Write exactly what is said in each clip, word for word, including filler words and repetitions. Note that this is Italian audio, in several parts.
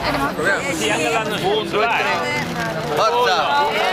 Sì, anche l'anno scorso, dai. Forza!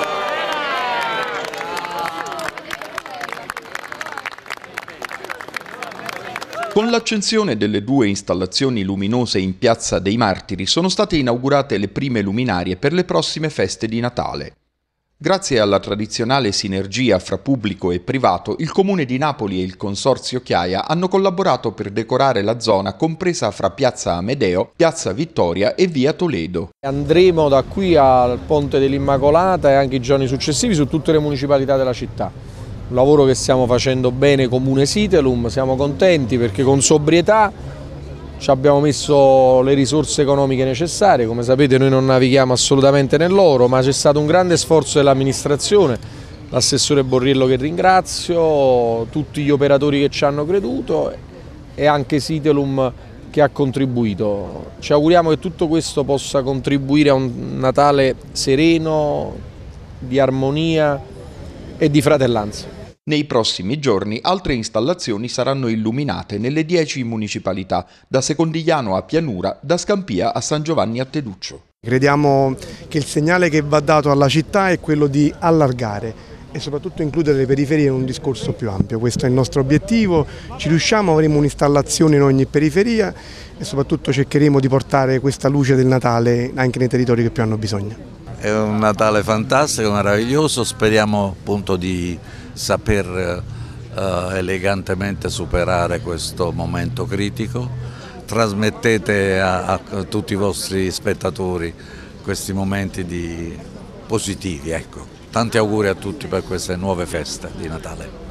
Con l'accensione delle due installazioni luminose in Piazza dei Martiri sono state inaugurate le prime luminarie per le prossime feste di Natale. Grazie alla tradizionale sinergia fra pubblico e privato, il Comune di Napoli e il Consorzio Chiaia hanno collaborato per decorare la zona compresa fra Piazza Amedeo, Piazza Vittoria e Via Toledo. Andremo da qui al Ponte dell'Immacolata e anche i giorni successivi su tutte le municipalità della città. Un lavoro che stiamo facendo bene Comune Sitelum, siamo contenti perché con sobrietà ci abbiamo messo le risorse economiche necessarie. Come sapete noi non navighiamo assolutamente nell'oro, ma c'è stato un grande sforzo dell'amministrazione, l'assessore Borriello che ringrazio, tutti gli operatori che ci hanno creduto e anche Sitelum che ha contribuito. Ci auguriamo che tutto questo possa contribuire a un Natale sereno, di armonia e di fratellanza. Nei prossimi giorni altre installazioni saranno illuminate nelle dieci municipalità, da Secondigliano a Pianura, da Scampia a San Giovanni a Teduccio. Crediamo che il segnale che va dato alla città è quello di allargare e soprattutto includere le periferie in un discorso più ampio. Questo è il nostro obiettivo, ci riusciamo, avremo un'installazione in ogni periferia e soprattutto cercheremo di portare questa luce del Natale anche nei territori che più hanno bisogno. È un Natale fantastico, meraviglioso, speriamo appunto di saper uh, elegantemente superare questo momento critico. Trasmettete a, a tutti i vostri spettatori questi momenti di positivi, ecco. Tanti auguri a tutti per queste nuove feste di Natale.